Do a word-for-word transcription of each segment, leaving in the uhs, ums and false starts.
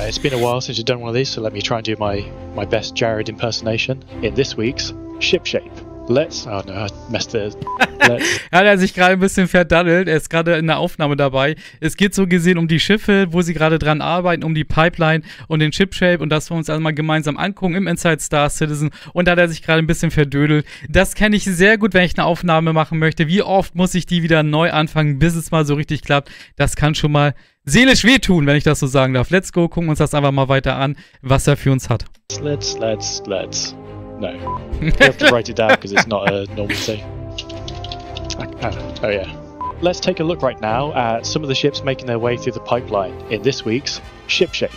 it's been a while since you've done one of these, so let me try and do my, my best Jared impersonation in this week's Shipshape. Let's... Oh no, I messed it. Let's... Hat er sich gerade ein bisschen verdaddelt. Er ist gerade in der Aufnahme dabei. Es geht so gesehen um die Schiffe, wo sie gerade dran arbeiten, um die Pipeline und den Shipshape und das wir uns einmal gemeinsam angucken im Inside Star Citizen. Und da hat er sich gerade ein bisschen verdödelt. Das kenne ich sehr gut, wenn ich eine Aufnahme machen möchte. Wie oft muss ich die wieder neu anfangen, bis es mal so richtig klappt? Das kann schon mal seelisch wehtun, wenn ich das so sagen darf. Let's go, gucken uns das einfach mal weiter an, was er für uns hat. Let's, let's, let's... No. You have to write it down because it's not a normal thing. Oh yeah. Let's take a look right now at some of the ships making their way through the pipeline in this week's Shipshape.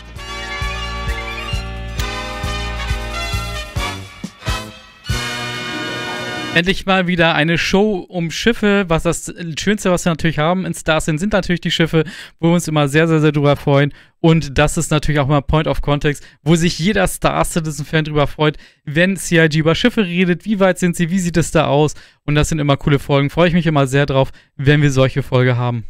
Endlich mal wieder eine Show um Schiffe. Was das Schönste, was wir natürlich haben in Star Citizen, sind natürlich die Schiffe, wo wir uns immer sehr, sehr, sehr drüber freuen. Und das ist natürlich auch mal Point of Context, wo sich jeder Star Citizen-Fan drüber freut, wenn C I G über Schiffe redet. Wie weit sind sie? Wie sieht es da aus? Und das sind immer coole Folgen. Freue ich mich immer sehr drauf, wenn wir solche Folge haben.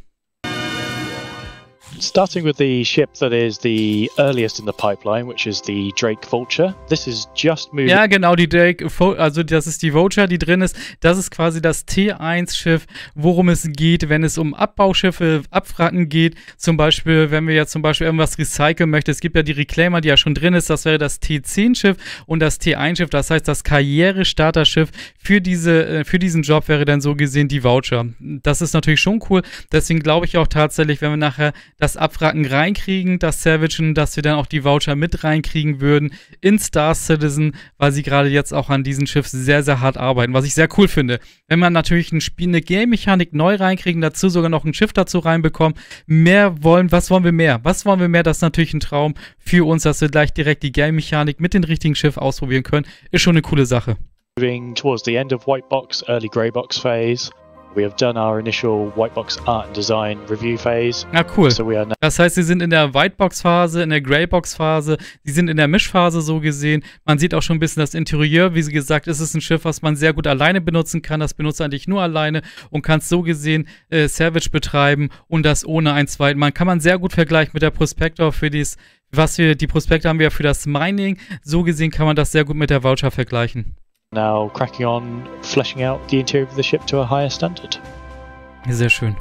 Starting with the ship that is the earliest in the pipeline, which is the Drake Vulture. This is just moving. Ja, genau, die Drake, also das ist die Vulture, die drin ist. Das ist quasi das T eins Schiff, worum es geht, wenn es um Abbauschiffe, Abwracken geht. Zum Beispiel, wenn wir jetzt zum Beispiel irgendwas recyceln möchten. Es gibt ja die Reclaimer, die ja schon drin ist. Das wäre das T zehn Schiff und das T eins Schiff. Das heißt, das Karriere-Starter-Schiff für, diese, für diesen Job wäre dann so gesehen die Vulture. Das ist natürlich schon cool. Deswegen glaube ich auch tatsächlich, wenn wir nachher das Abwracken reinkriegen, das Savagen, dass wir dann auch die Vulture mit reinkriegen würden in Star Citizen, weil sie gerade jetzt auch an diesem Schiff sehr, sehr hart arbeiten, was ich sehr cool finde. Wenn man natürlich ein Spiel, eine Game-Mechanik neu reinkriegen, dazu sogar noch ein Schiff dazu reinbekommen, mehr wollen, was wollen wir mehr? Was wollen wir mehr? Das ist natürlich ein Traum für uns, dass wir gleich direkt die Game-Mechanik mit dem richtigen Schiff ausprobieren können. Ist schon eine coole Sache. Moving towards the end of White Box, early Grey Box phase. We have done our initial Whitebox Art and Design Review Phase. Ja, cool. So we are now das heißt, sie sind in der Whitebox-Phase, in der Greybox-Phase, sie sind in der Mischphase so gesehen. Man sieht auch schon ein bisschen das Interieur. Wie gesagt, es ist ein Schiff, was man sehr gut alleine benutzen kann. Das benutzt eigentlich nur alleine und kann so gesehen äh, Salvage betreiben und das ohne ein zweiten. Man kann man sehr gut vergleichen mit der Prospector für dies, was wir, die Prospector haben wir ja für das Mining. So gesehen kann man das sehr gut mit der Vulture vergleichen. Now cracking on, fleshing out the interior of the ship to a higher standard. Sehr schön.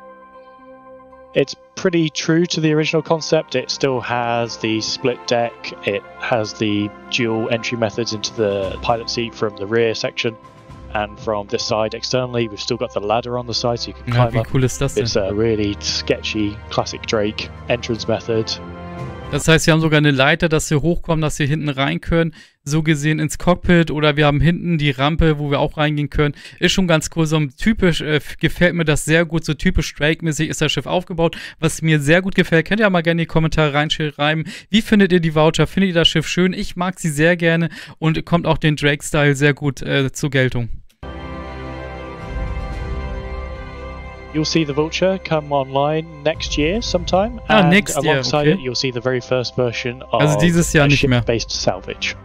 It's pretty true to the original concept. It still has the split deck. It has the dual entry methods into the pilot seat from the rear section and from this side externally. We've still got the ladder on the side so you can Ja, climb wie up. cool ist das denn? It's a really sketchy classic Drake entrance method. Das heißt, wir haben sogar eine Leiter, dass wir hochkommen, dass wir hinten rein können, so gesehen ins Cockpit, oder wir haben hinten die Rampe, wo wir auch reingehen können. Ist schon ganz cool, so typisch, äh, gefällt mir das sehr gut, so typisch Drake-mäßig ist das Schiff aufgebaut, was mir sehr gut gefällt. Könnt ihr ja mal gerne in die Kommentare reinschreiben, wie findet ihr die Vulture, findet ihr das Schiff schön? Ich mag sie sehr gerne und kommt auch den Drake-Style sehr gut äh, zur Geltung. You'll see the Vulture come online next year sometime. Ah, and next year, alongside okay. it, you'll see the very first version of Also dieses Jahr a nicht mehr. ship-based salvage.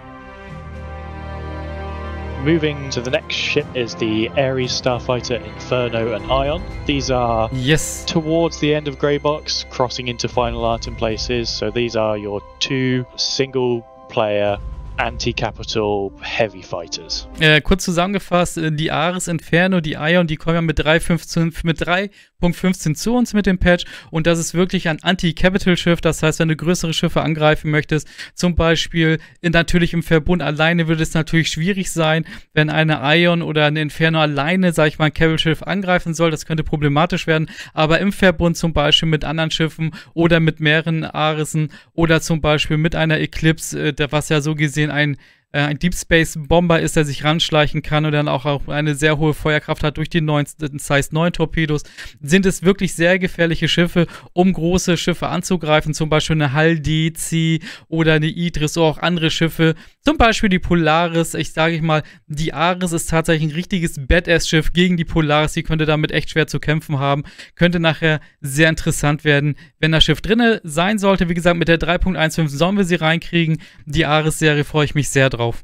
Moving to the next ship is the Ares Starfighter Inferno and Ion. These are Yes. towards the end of Grey Box, crossing into Final Art in places. So these are your two single-player Anti-Capital Heavy Fighters. Äh, kurz zusammengefasst, äh, die Ares Inferno, die Ion, die kommen ja mit drei Punkt fünfzehn zu uns mit dem Patch und das ist wirklich ein Anti-Capital-Schiff, das heißt, wenn du größere Schiffe angreifen möchtest, zum Beispiel in, natürlich im Verbund alleine würde es natürlich schwierig sein, wenn eine Ion oder eine Inferno alleine, sag ich mal, ein Capital-Schiff angreifen soll, das könnte problematisch werden, aber im Verbund zum Beispiel mit anderen Schiffen oder mit mehreren Aresen oder zum Beispiel mit einer Eclipse, äh, der, was ja so gesehen ein äh, ein Deep Space Bomber ist, der sich ranschleichen kann und dann auch, auch eine sehr hohe Feuerkraft hat durch die neuen Size neun Torpedos, sind es wirklich sehr gefährliche Schiffe, um große Schiffe anzugreifen, zum Beispiel eine Hull D C oder eine Idris oder auch andere Schiffe, zum Beispiel die Polaris. Ich sage ich mal, die Ares ist tatsächlich ein richtiges Badass-Schiff gegen die Polaris, die könnte damit echt schwer zu kämpfen haben, könnte nachher sehr interessant werden, wenn das Schiff drinne sein sollte. Wie gesagt, mit der drei Punkt fünfzehn sollen wir sie reinkriegen. Die Ares-Serie freue ich mich sehr drauf.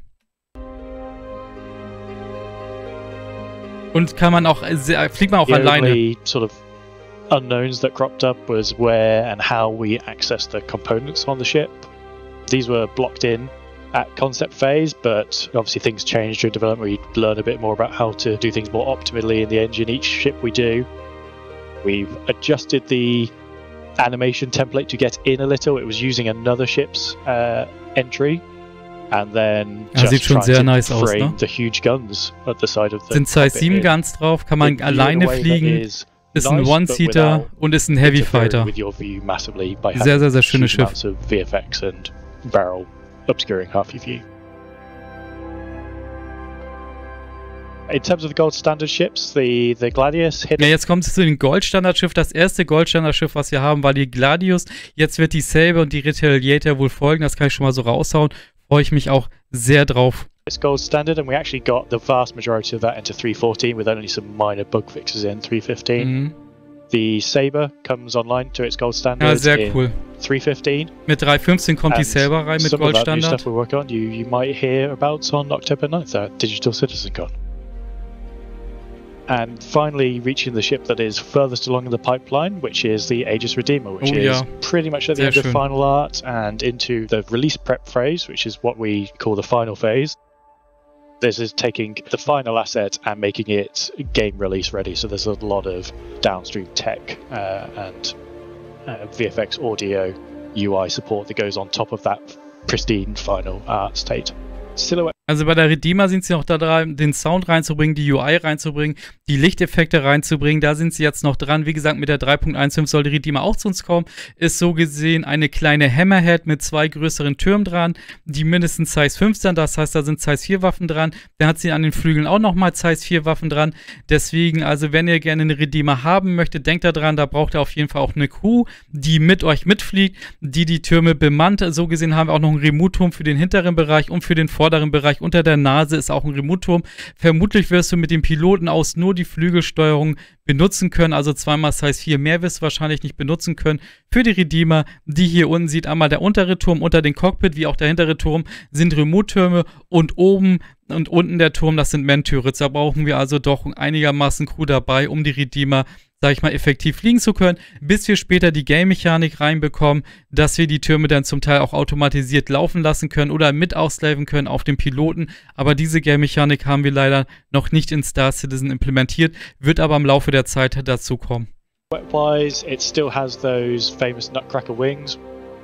Und kann man auch, sehr, fliegt man auch The alleine. only sort of unknowns that cropped up was where and how we access the components on the ship. These were blocked in at concept phase, but obviously things change during development. We learn a bit more about how to do things more optimally in the engine each ship we do. We've adjusted the animation template to get in a little. It was using another ship's uh, entry, and then ja, just sieht schon sehr nice frame aus, ne? the huge guns at the side of the Sind Size sieben Guns drauf, kann man alleine fliegen, ist ein One-Seater und ist ein Heavy Fighter. Sehr, sehr, sehr schönes Schiff. V F X and barrel obscuring half your view. In terms of the gold standard ships, the, the Gladius hit. Ja, jetzt kommt es zu den Goldstandard-Schiff. Das erste Goldstandard-Schiff, was wir haben, war die Gladius. Jetzt wird die Saber und die Retaliator wohl folgen. Das kann ich schon mal so raushauen. Freue ich mich auch sehr drauf. It's gold standard, and we actually got the vast majority of that into three fourteen with only some minor bug fixes in three fifteen. Mhm. The Saber comes online to its gold standard. Ja, sehr cool. three fifteen. Mit drei fünfzehn kommt die Saber rein mit Gold Standard. Some of that new stuff we work on, you, you might hear about on October ninth at Digital CitizenCon. And finally reaching the ship that is furthest along in the pipeline, which is the Aegis Redeemer, which oh, is ja. pretty much at the Sehr end schön. of final art and into the release prep phase, which is what we call the final phase. This is taking the final asset and making it game release ready. So there's a lot of downstream tech uh, and uh, V F X audio U I support that goes on top of that pristine final art state. Silhouette. Also bei der Redeemer sind sie noch da dran, den Sound reinzubringen, die U I reinzubringen, die Lichteffekte reinzubringen. Da sind sie jetzt noch dran. Wie gesagt, mit der drei Punkt fünfzehn soll die Redeemer auch zu uns kommen. Ist so gesehen eine kleine Hammerhead mit zwei größeren Türmen dran, die mindestens Size fünf sind. Das heißt, da sind Size vier Waffen dran. Dann hat sie an den Flügeln auch nochmal Size vier Waffen dran. Deswegen, also wenn ihr gerne eine Redeemer haben möchtet, denkt da dran, da braucht ihr auf jeden Fall auch eine Crew, die mit euch mitfliegt, die die Türme bemannt. So gesehen haben wir auch noch einen Remote-Turm für den hinteren Bereich und für den vorderen Bereich. Unter der Nase ist auch ein Remote-Turm. Vermutlich wirst du mit dem Piloten aus nur die Flügelsteuerung benutzen können. Also zweimal Size vier mehr wirst du wahrscheinlich nicht benutzen können. Für die Redeemer, die hier unten sieht, einmal der untere Turm unter den Cockpit, wie auch der hintere Turm, sind Remote-Türme und oben und unten der Turm, das sind Man-Turrets. Da brauchen wir also doch einigermaßen Crew dabei, um die Redeemer, sag ich mal, effektiv fliegen zu können, bis wir später die Game-Mechanik reinbekommen, dass wir die Türme dann zum Teil auch automatisiert laufen lassen können oder mit auslaven können auf dem Piloten. Aber diese Game-Mechanik haben wir leider noch nicht in Star Citizen implementiert, wird aber im Laufe der Zeit dazu kommen. Wise, it still has those famous Nutcracker wings.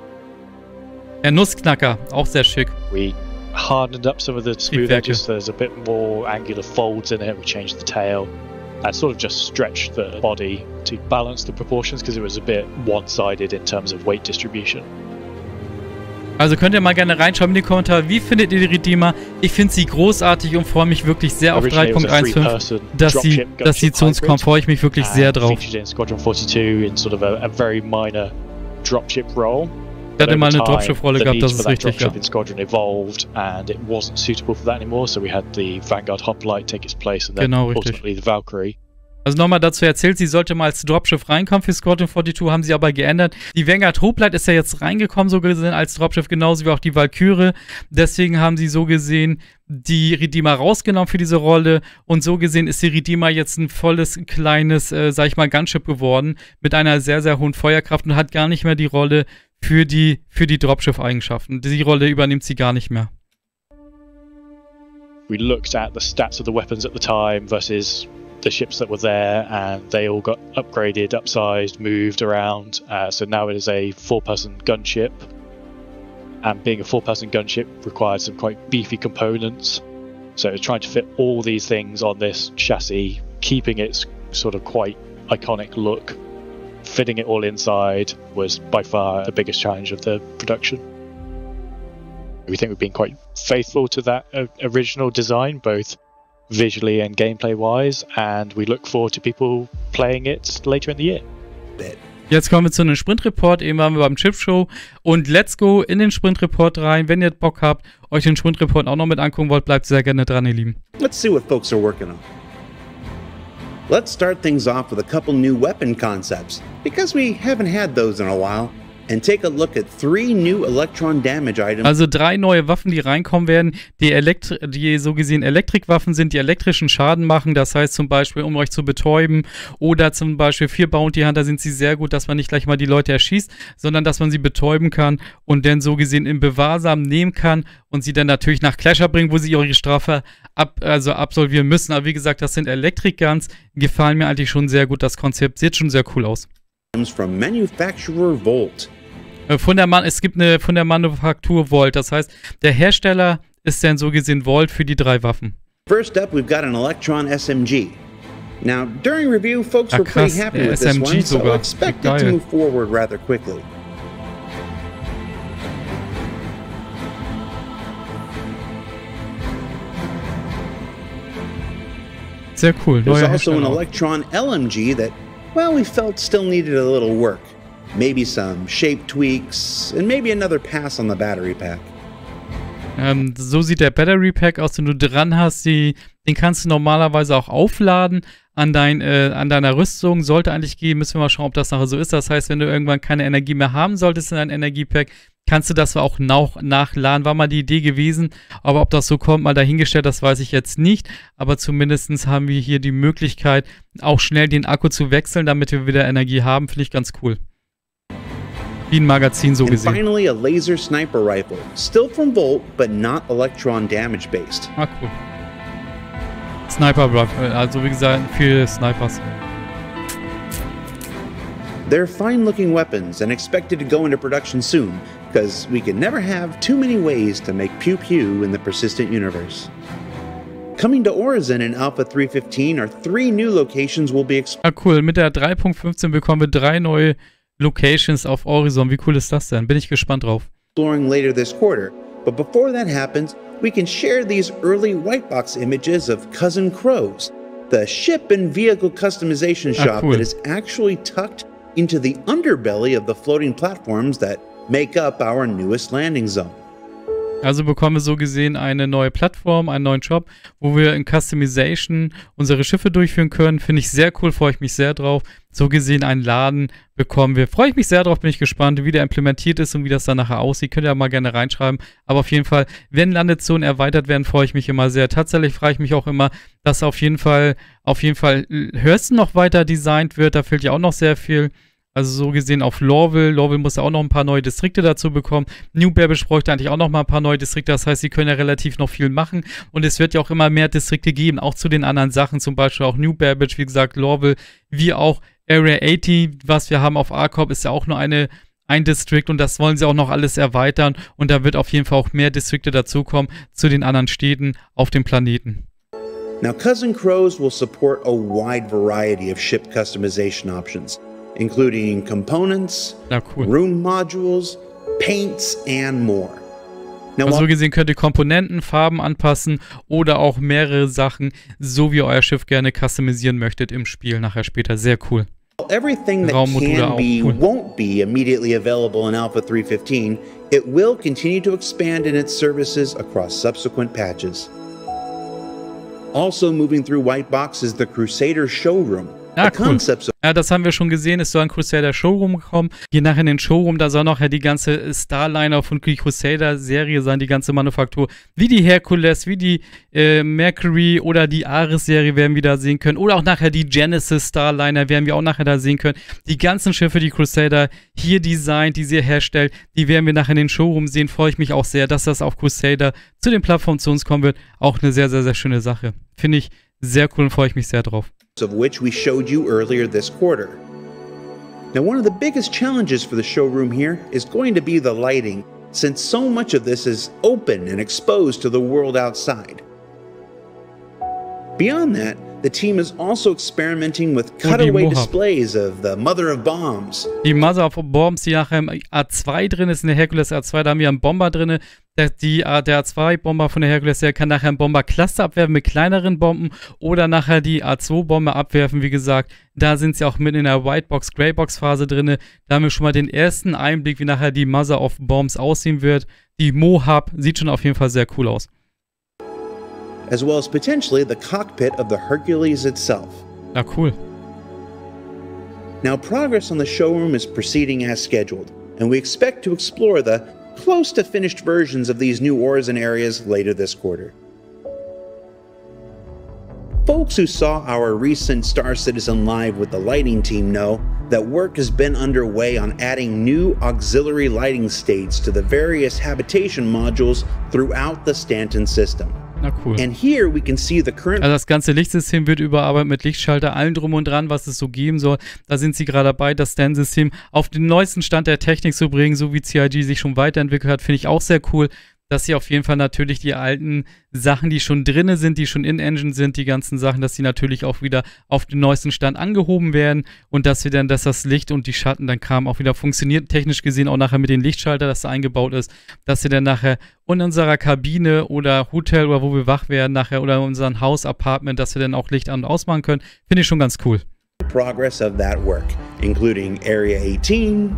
Der Nussknacker, auch sehr schick. We hardened up some of the smooth edges, so there's a bit more angular folds in it. We changed the tail. And sort of just stretched the body to balance the proportions because it was a bit one-sided in terms of weight distribution. Also könnt ihr mal gerne reinschauen in die Kommentare, wie findet ihr die Redeemer? Ich finde sie großartig und freue mich wirklich sehr auf drei Punkt fünfzehn, dass sie, dass sie zu uns kommt, freue ich mich wirklich sehr drauf. In Squadron forty-two in sort of a, a very minor dropship role. Ich hatte mal eine Dropship-Rolle gehabt, das ist richtig, ja. In Squadron evolved and it wasn't suitable for that anymore, so we had the Vanguard Hoplite take its place and then genau, ultimately the Valkyrie. Also nochmal dazu erzählt, sie sollte mal als Dropschiff reinkommen für Squadron zweiundvierzig, haben sie aber geändert. Die Vanguard Hoplite ist ja jetzt reingekommen, so gesehen, als Dropschiff, genauso wie auch die Valkyrie. Deswegen haben sie so gesehen die Redeemer rausgenommen für diese Rolle und so gesehen ist die Redeemer jetzt ein volles, kleines, äh, sag ich mal, Gunship geworden mit einer sehr, sehr hohen Feuerkraft und hat gar nicht mehr die Rolle für die, für die Dropschiff-Eigenschaften. Die Rolle übernimmt sie gar nicht mehr. We looked at the stats of the weapons at the time versus the ships that were there, and they all got upgraded, upsized, moved around. Uh, so now it is a four-person gunship, and being a four-person gunship required some quite beefy components. So trying to fit all these things on this chassis, keeping its sort of quite iconic look, fitting it all inside was by far the biggest challenge of the production. We think we've been quite faithful to that uh, original design, both visually and gameplay wise, and we look forward to people playing it later in the year. Jetzt kommen wir zu einem Sprint-Report, eben waren wir beim Chip-Show und let's go in den Sprint-Report rein. Wenn ihr Bock habt, euch den Sprint-Report auch noch mit angucken wollt, bleibt sehr gerne dran, ihr Lieben. Let's see what folks are working on. Let's start things off with a couple new weapon concepts, because we haven't had those in a while. and take a look at three new electron damage items. Also drei neue Waffen, die reinkommen werden, die, Elektri die so gesehen Elektrikwaffen sind, die elektrischen Schaden machen. Das heißt zum Beispiel, um euch zu betäuben, oder zum Beispiel für Bounty Hunter sind sie sehr gut, dass man nicht gleich mal die Leute erschießt, sondern dass man sie betäuben kann und dann so gesehen im Bewahrsam nehmen kann und sie dann natürlich nach Clasher bringen, wo sie ihre Strafe ab, also absolvieren müssen. Aber wie gesagt, das sind Electric Guns, gefallen mir eigentlich schon sehr gut. Das Konzept sieht schon sehr cool aus. From manufacturer Volt. Von der Man es gibt eine von der Manufaktur Volt, das heißt, der Hersteller ist dann so gesehen Volt für die drei Waffen. First up, we've got an Electron S M G. Now, during review, folks ah, were krass, pretty happy äh, with S M G this one, sogar. so expect it to move forward rather quickly. Sehr cool. There's Neuer also an Hersteller. Electron L M G that, well, we felt still needed a little work. Maybe some shape tweaks, and maybe another pass on the battery pack. Ähm, so sieht der Battery Pack aus, den du dran hast. Die, den kannst du normalerweise auch aufladen an, dein, äh, an deiner Rüstung. Sollte eigentlich gehen, müssen wir mal schauen, ob das nachher so ist. Das heißt, wenn du irgendwann keine Energie mehr haben solltest in deinem Energiepack, kannst du das auch nach, nachladen. War mal die Idee gewesen, aber ob das so kommt, mal dahingestellt, das weiß ich jetzt nicht. Aber zumindest haben wir hier die Möglichkeit, auch schnell den Akku zu wechseln, damit wir wieder Energie haben. Finde ich ganz cool. Wie ein Magazin so And gesehen. finally, a laser sniper rifle, still from Volt, but not electron damage based. Ah, cool. Sniper Rifle, also wie gesagt, für Snipers. They're fine-looking weapons and expected to go into production soon, because we can never have too many ways to make pew-pew in the persistent universe. Coming to Orison in Alpha three fifteen are three new locations we'll be exploring. Ah, cool. Mit der drei Punkt fünfzehn bekommen wir drei neue Locations auf Horizon. Wie cool ist das denn? Bin ich gespannt drauf. Later this quarter, but before that happens, we can share these early whitebox images of Cousin Crows, the ship and vehicle customization Ah, shop cool. that is actually tucked into the underbelly of the floating platforms that make up our newest landing zone. Also bekommen wir so gesehen eine neue Plattform, einen neuen Shop, wo wir in Customization unsere Schiffe durchführen können. Finde ich sehr cool, freue ich mich sehr drauf. So gesehen einen Laden bekommen wir. Freue ich mich sehr drauf, bin ich gespannt, wie der implementiert ist und wie das dann nachher aussieht. Könnt ihr ja mal gerne reinschreiben. Aber auf jeden Fall, wenn Landezonen erweitert werden, freue ich mich immer sehr. Tatsächlich freue ich mich auch immer, dass auf jeden Fall, auf jeden Fall Hurston noch weiter designt wird. Da fehlt ja auch noch sehr viel. Also so gesehen auf Lorville. Lorville muss ja auch noch ein paar neue Distrikte dazu bekommen. New Babbage bräuchte eigentlich auch noch mal ein paar neue Distrikte. Das heißt, sie können ja relativ noch viel machen. Und es wird ja auch immer mehr Distrikte geben, auch zu den anderen Sachen. Zum Beispiel auch New Babbage, wie gesagt, Lorville, wie auch Area achtzig, was wir haben auf Arcorp, ist ja auch nur eine, ein District. Und das wollen sie auch noch alles erweitern. Und da wird auf jeden Fall auch mehr Distrikte dazukommen zu den anderen Städten auf dem Planeten. Now, Cousin Crows will support a wide variety of ship customization options, including components, ja, cool. room modules, paints, and more. Now, also so gesehen könnt ihr Komponenten, Farben anpassen oder auch mehrere Sachen, so wie ihr euer Schiff gerne customisieren möchtet im Spiel nachher später. Sehr cool. Everything that can be won't be immediately available in Alpha three fifteen. It will continue to expand in its services across subsequent patches. Also moving through Whitebox is the Crusader Showroom. Ah, cool. Ja, das haben wir schon gesehen. Es soll ein Crusader Showroom kommen. Hier nachher in den Showroom, da soll noch ja die ganze Starliner von die Crusader-Serie sein, die ganze Manufaktur. Wie die Hercules, wie die äh, Mercury oder die Ares-Serie werden wir da sehen können. Oder auch nachher die Genesis Starliner werden wir auch nachher da sehen können. Die ganzen Schiffe, die Crusader hier designt, die sie herstellt, die werden wir nachher in den Showroom sehen. Freue ich mich auch sehr, dass das auf Crusader zu den Plattformen zu uns kommen wird. Auch eine sehr, sehr, sehr schöne Sache. Finde ich sehr cool und freue ich mich sehr drauf. Of which we showed you earlier this quarter. Now, one of the biggest challenges for the showroom here is going to be the lighting, since so much of this is open and exposed to the world outside. Beyond that, the team is also experimenting with cutaway displays of the Mother of Bombs. Die Mother of Bombs, die nachher im A zwei drin ist, in der Hercules A zwei, da haben wir einen Bomber drin. Der, die, der A zwei Bomber von der Hercules, der kann nachher einen Bomber-Cluster abwerfen mit kleineren Bomben oder nachher die A zwei Bombe abwerfen, wie gesagt. Da sind sie auch mit in der Whitebox, Greybox-Phase drin. Da haben wir schon mal den ersten Einblick, wie nachher die Mother of Bombs aussehen wird. Die Mohab sieht schon auf jeden Fall sehr cool aus. As well as potentially the cockpit of the Hercules itself. Ja, cool. Now, progress on the showroom is proceeding as scheduled, and we expect to explore the close to finished versions of these new ores and areas later this quarter. Folks who saw our recent Star Citizen Live with the lighting team know that work has been underway on adding new auxiliary lighting states to the various habitation modules throughout the Stanton system. Na cool. And here we can see the current also das ganze Lichtsystem wird überarbeitet mit Lichtschalter, allen drum und dran, was es so geben soll. Da sind sie gerade dabei, das Stanton-System auf den neuesten Stand der Technik zu bringen, so wie C I G sich schon weiterentwickelt hat, finde ich auch sehr cool. Dass sie auf jeden Fall natürlich die alten Sachen, die schon drinne sind, die schon in-Engine sind, die ganzen Sachen, dass sie natürlich auch wieder auf den neuesten Stand angehoben werden und dass wir dann, dass das Licht und die Schatten dann kamen, auch wieder funktioniert, technisch gesehen auch nachher mit den Lichtschalter, dass da eingebaut ist, dass wir dann nachher in unserer Kabine oder Hotel oder wo wir wach werden nachher oder in unserem Haus, Apartment, dass wir dann auch Licht an- und ausmachen können, finde ich schon ganz cool. Progress of that work, including Area eighteen,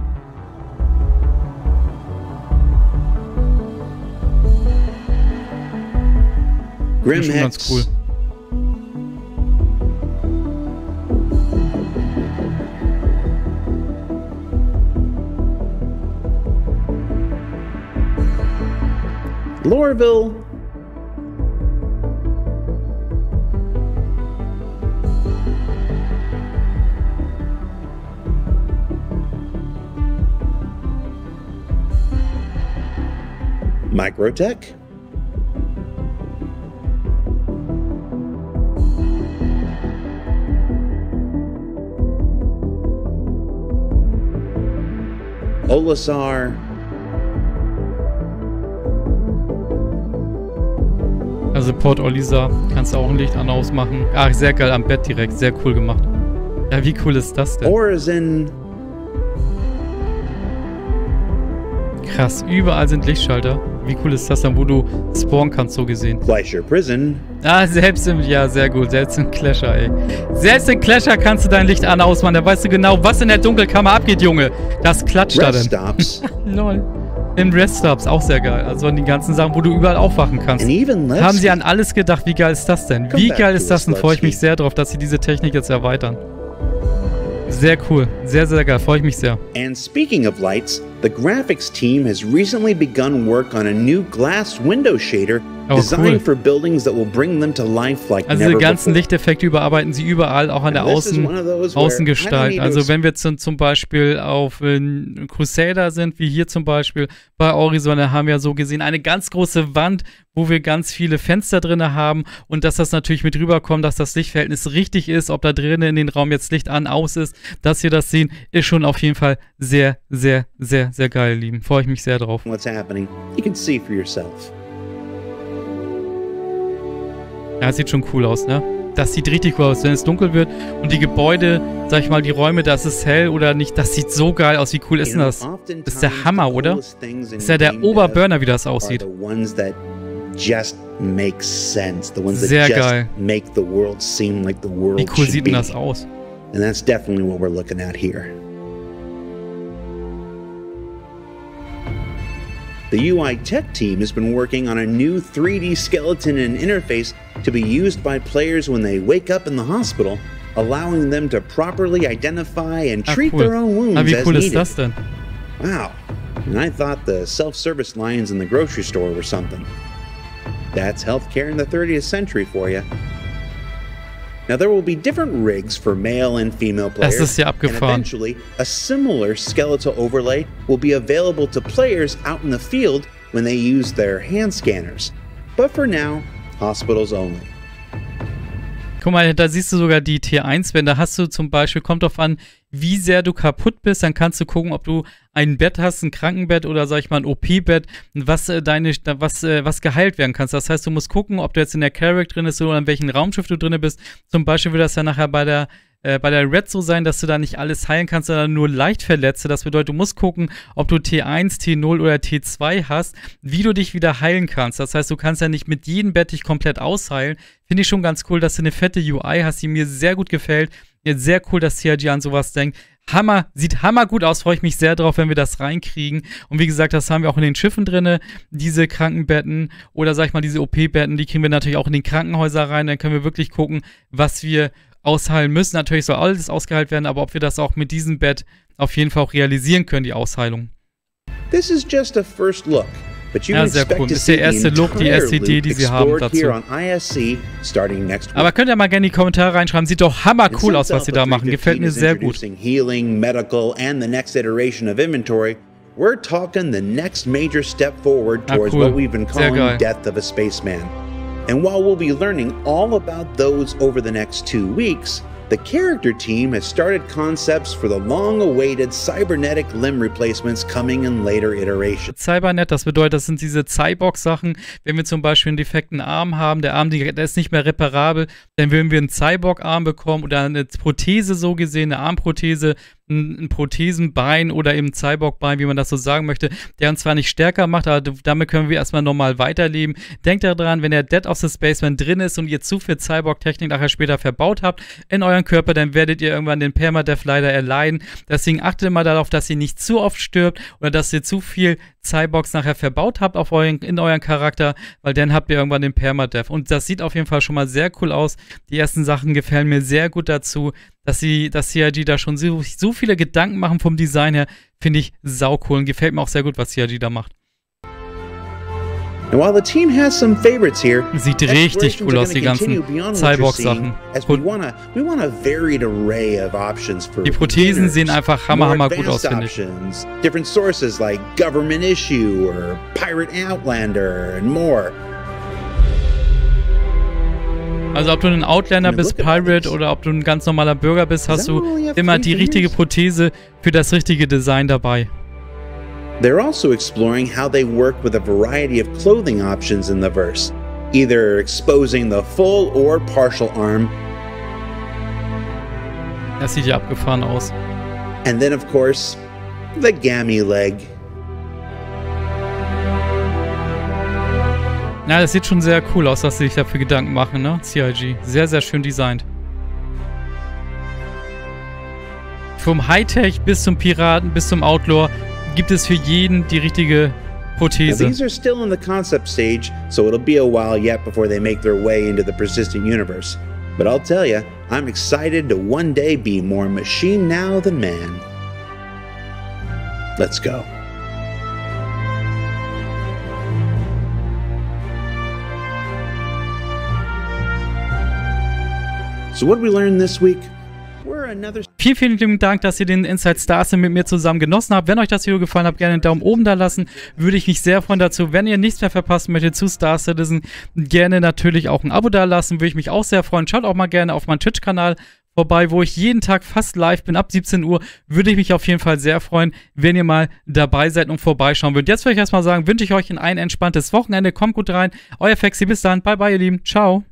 Grim Schon ganz cool. Lorville, Microtech, Olisar, also Port Olisar, kannst du auch ein Licht an ausmachen. Ach, sehr geil, am Bett direkt, sehr cool gemacht. Ja, wie cool ist das denn? Orizon, Krass, überall sind Lichtschalter. Wie cool ist das dann, wo du spawnen kannst, so gesehen. Fleischer Prison, Ah, selbst im, ja, sehr gut, selbst im Clasher, ey. Selbst im Clasher kannst du dein Licht an ausmachen, da weißt du genau, was in der Dunkelkammer abgeht, Junge. Das klatscht da Rest denn. Stops, Lol. Im Rest-Stops, auch sehr geil. Also an die ganzen Sachen, wo du überall aufwachen kannst. and even less. Haben sie an alles gedacht, wie geil ist das denn? Wie geil ist das denn? Freue ich mich sehr drauf, dass sie diese Technik jetzt erweitern. Sehr cool, sehr, sehr geil, freue ich mich sehr. And speaking of lights, the graphics team has recently begun work on a new glass window shader Oh, designed cool. for buildings that will bring them to life like Also never die ganzen before. Lichteffekte überarbeiten sie überall, auch an der And this is Außen, one of those where I Außengestalt. don't need to Also wenn wir zum, zum Beispiel auf äh, Crusader sind, wie hier zum Beispiel bei Horizon, da haben wir so gesehen eine ganz große Wand, wo wir ganz viele Fenster drin haben und dass das natürlich mit rüberkommt, dass das Lichtverhältnis richtig ist, ob da drinnen in den Raum jetzt Licht an, aus ist, dass wir das sehen, ist schon auf jeden Fall sehr, sehr, sehr, sehr geil, Lieben. Freue ich mich sehr drauf. What's happening? You can see for yourself. Ja, das sieht schon cool aus, ne? Das sieht richtig cool aus, wenn es dunkel wird und die Gebäude, sag ich mal, die Räume, das ist hell oder nicht, das sieht so geil aus. Wie cool ist denn das? Das ist der Hammer, oder? Das ist ja der Oberburner, wie das aussieht. Just make sense. The ones Sehr that just geil. make the world seem like the world Wie cool should sieht be. denn das aus? And that's definitely what we're looking at here. The U I Tech team has been working on a new three D skeleton and interface to be used by players when they wake up in the hospital, allowing them to properly identify and Ah, treat cool. their own wounds Ah, wie as cool ist needed. das denn? Wow. And I thought the self-service lines in the grocery store were something. That's healthcare in the thirtieth century for you. Now there will be different rigs for male and female players. Das ist ja and abgefahren. eventually, a similar skeletal overlay will be available to players out in the field when they use their hand scanners. But for now, hospitals only. Guck mal, da siehst du sogar die T eins, wenn da hast du zum Beispiel, kommt drauf an, wie sehr du kaputt bist, dann kannst du gucken, ob du ein Bett hast, ein Krankenbett oder sag ich mal ein O P-Bett, was äh, deine, was, äh, was geheilt werden kannst. Das heißt, du musst gucken, ob du jetzt in der Carrack drin bist oder in welchem Raumschiff du drin bist. Zum Beispiel wird das ja nachher bei der Äh, bei der Red so sein, dass du da nicht alles heilen kannst, sondern nur leicht Verletzte. Das bedeutet, du musst gucken, ob du T eins, T null oder T zwei hast, wie du dich wieder heilen kannst. Das heißt, du kannst ja nicht mit jedem Bett dich komplett ausheilen. Finde ich schon ganz cool, dass du eine fette U I hast, die mir sehr gut gefällt. Jetzt sehr cool, dass C I G an sowas denkt. Hammer, sieht hammergut aus, freue ich mich sehr drauf, wenn wir das reinkriegen. Und wie gesagt, das haben wir auch in den Schiffen drin, diese Krankenbetten oder sag ich mal diese O P-Betten, die kriegen wir natürlich auch in den Krankenhäuser rein. Dann können wir wirklich gucken, was wir ausheilen müssen. Natürlich soll alles ausgeheilt werden, aber ob wir das auch mit diesem Bett auf jeden Fall auch realisieren können, die Ausheilung. This is just a first look, but you ja, can sehr expect cool. to Ist see der the erste Look, die entire erste Idee, loop die sie haben explored here dazu. on I S C starting next week. Aber könnt ihr mal gerne in die Kommentare reinschreiben. Sieht doch hammercool aus, was sie da machen. Gefällt mir sehr gut. Healing, medical, and the next iteration of inventory. We're talking the next major step forward towards ah, cool. what we've been calling Death of a Spaceman. And while we'll be learning all about those over the next two weeks, the character team has started concepts for the long-awaited cybernetic limb replacements coming in later iterations. Cybernet, das bedeutet, das sind diese Cyborg-Sachen. Wenn wir zum Beispiel einen defekten Arm haben, der Arm, der ist nicht mehr reparabel, dann würden wir einen Cyborg-Arm bekommen oder eine Prothese so gesehen, eine Armprothese, ein Prothesenbein oder eben Cyborg-Bein, wie man das so sagen möchte, der uns zwar nicht stärker macht, aber damit können wir erstmal normal weiterleben. Denkt daran, wenn der Death of the Spaceman drin ist und ihr zu viel Cyborg-Technik nachher später verbaut habt in euren Körper, dann werdet ihr irgendwann den Permadeath leider erleiden. Deswegen achtet immer darauf, dass ihr nicht zu oft stirbt oder dass ihr zu viel Cyborgs nachher verbaut habt auf euren, in euren Charakter, weil dann habt ihr irgendwann den Permadeath. Und das sieht auf jeden Fall schon mal sehr cool aus. Die ersten Sachen gefallen mir sehr gut dazu, dass sie, dass C I G da schon so, so viele Gedanken machen vom Design her, finde ich saucool und gefällt mir auch sehr gut, was C I G da macht. And while the team has some favorites here, sieht richtig cool aus, die ganzen Cyborg-Sachen. Die Prothesen sehen einfach hammer, hammer gut aus, finde ich. Different sources like Government Issue or Pirate Outlander and more. Also ob du ein Outlander bist, Pirate oder ob du ein ganz normaler Bürger bist, hast du immer die richtige Prothese für das richtige Design dabei. They're also exploring how they work with a variety of clothing options in the verse, either exposing the full or partial arm. Das sieht ja abgefahren aus. And then of course, the gammy leg. Na, das sieht schon sehr cool aus, dass sie sich dafür Gedanken machen, ne? C I G. Sehr, sehr schön designt. Vom Hightech bis zum Piraten bis zum Outlaw gibt es für jeden die richtige Prothese. Now, these are still in the concept stage, so it'll be a while yet before they make their way into the persistent universe. But I'll tell you, I'm excited to one day be more machine now than man. Let's go. So what did we learn this week? Vielen, vielen lieben Dank, dass ihr den Inside Star Citizen mit mir zusammen genossen habt. Wenn euch das Video gefallen hat, gerne einen Daumen oben da lassen. Würde ich mich sehr freuen dazu. Wenn ihr nichts mehr verpassen möchtet zu Star Citizen, gerne natürlich auch ein Abo da lassen. Würde ich mich auch sehr freuen. Schaut auch mal gerne auf meinen Twitch-Kanal vorbei, wo ich jeden Tag fast live bin, ab siebzehn Uhr. Würde ich mich auf jeden Fall sehr freuen, wenn ihr mal dabei seid und vorbeischauen würdet. Jetzt würde ich erstmal sagen, wünsche ich euch ein entspanntes Wochenende. Kommt gut rein. Euer Fexi, bis dann. Bye, bye, ihr Lieben. Ciao.